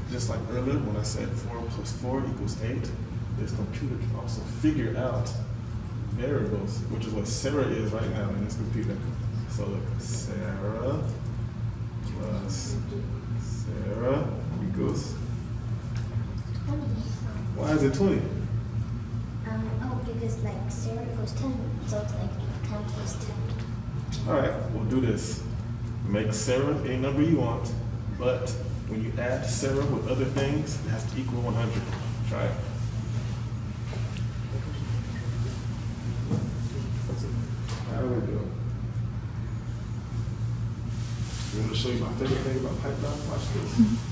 just like earlier when I said 4 plus 4 equals 8, this computer can also figure out variables, which is what Sarah is right now in this computer. So look, Sarah plus Sarah equals 20. Why is it 20? Oh, because like Sarah equals 10, so it's like 10 plus 10. All right, we'll do this. Make Sarah any number you want, but when you add Sarah with other things, it has to equal 100. Try it. How do we do it? You want me to show you my favorite thing about pipeline? Watch this.